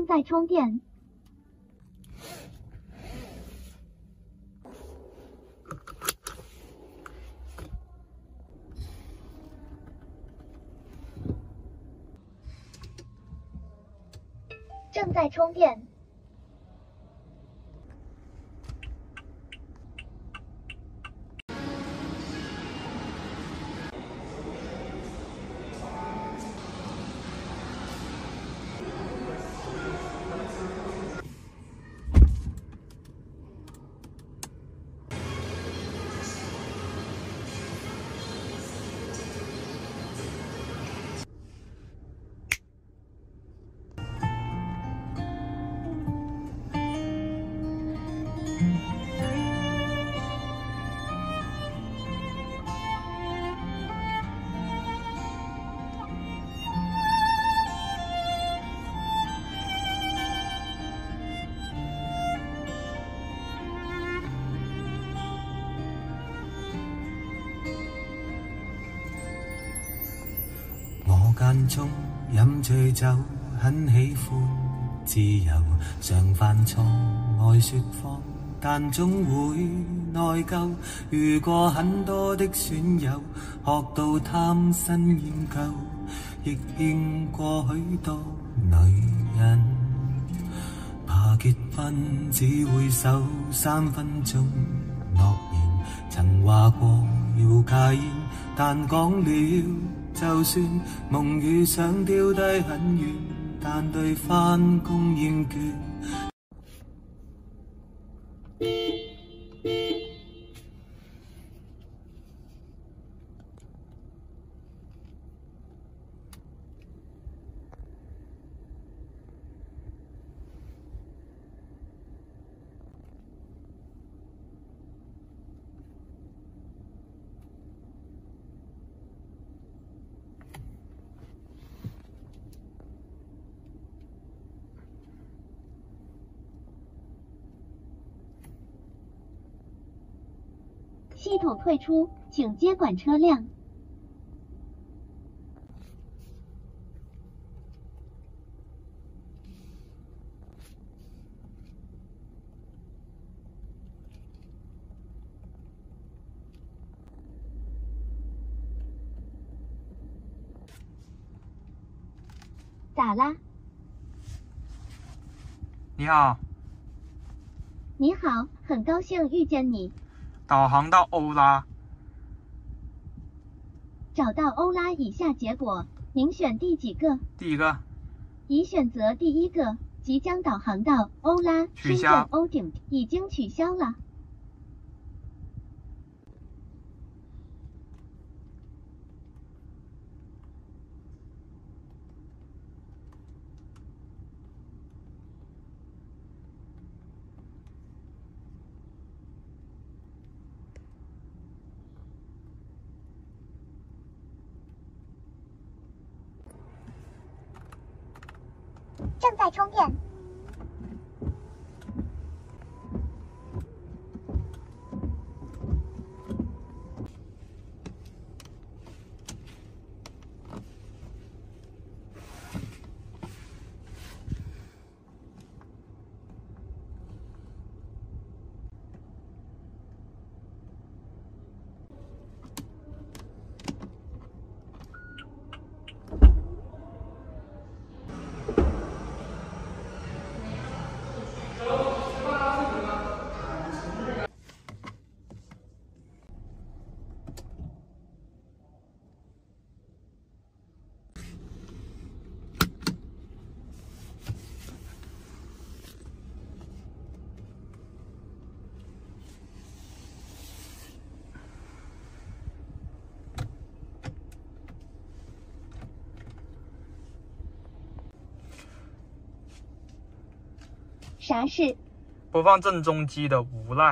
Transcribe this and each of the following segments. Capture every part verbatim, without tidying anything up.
在充电。正在充电。 間中飲醉酒，很喜歡自由，常犯錯，愛說謊，但總會內疚。遇過很多的損友，學到貪新厭舊，亦欠過許多女人。怕結婚只會守三分鐘諾言，曾話過要戒煙，但講了。就算夢與想丟低很遠，但對返工厭倦。 系统退出，请接管车辆。咋啦？ 你好。 你好，很高兴遇见你。 导航到欧拉。 找到欧拉以下结果，您选第几个？ 第一个。 已选择第一个，即将导航到欧拉深圳欧顶，已经取消了。正在充电。啥事？ 播放郑中基的《无赖》。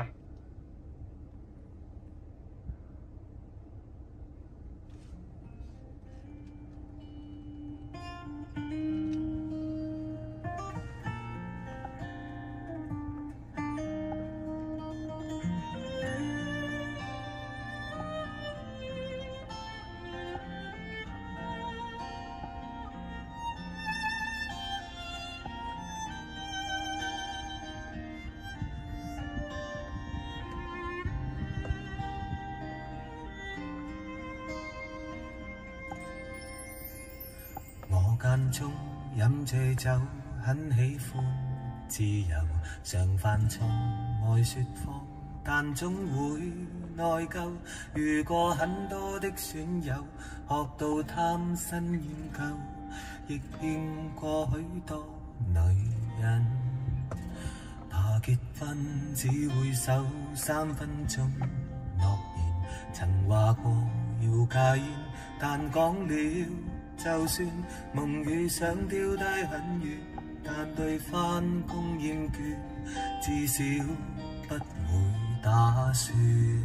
我間中飲醉酒，很喜歡自由，常犯錯愛說謊，但總會內疚。遇過很多的損友，學到貪新厭舊，亦騙過許多女人。怕結婚只會守三分鐘諾言，曾話過要戒煙，但講了就算，夢與想丟低很遠，但對返工厭倦，至少不會打算。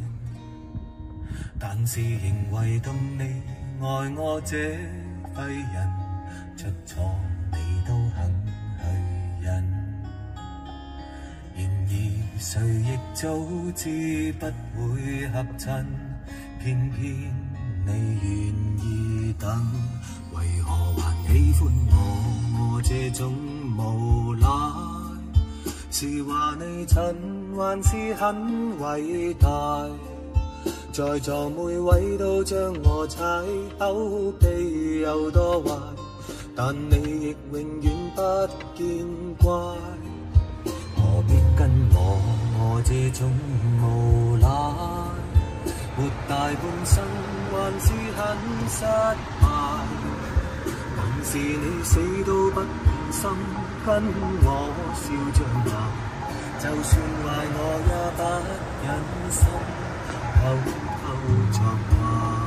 但是仍為動你愛我這廢人，出錯你都肯去忍。然而誰亦早知不會合襯，偏偏你願意等。為何還喜歡我？我這種無賴，是話你蠢還是很偉大？在座每位都將我踩，口碑有多壞，但你亦永遠不見怪。何必跟我？我這種無賴，活大半生還是很失敗。但是你死都不變心，跟我笑着鬧，就算壞我也不忍心偷偷作怪。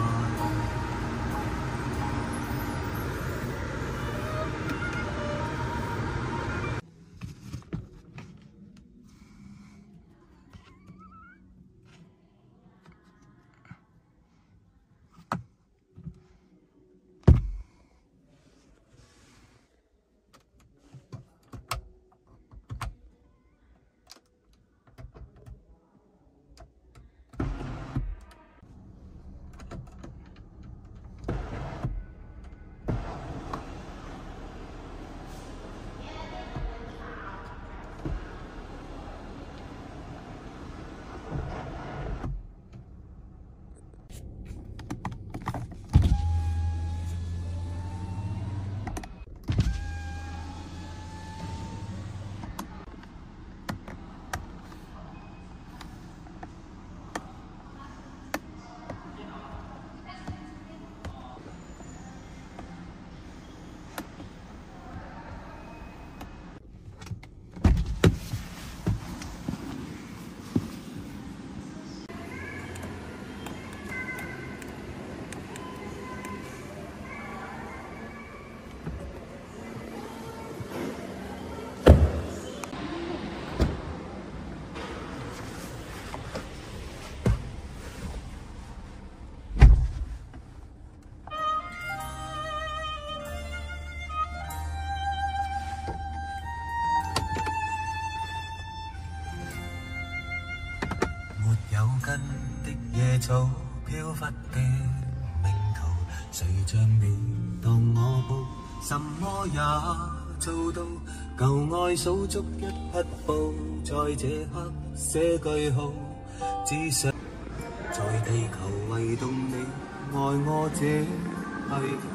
有根的野草，飄忽的命途，誰像你當我步，什麼也做到。舊愛數足一匹布，在這刻寫句號，只想在地球為動你愛我這廢。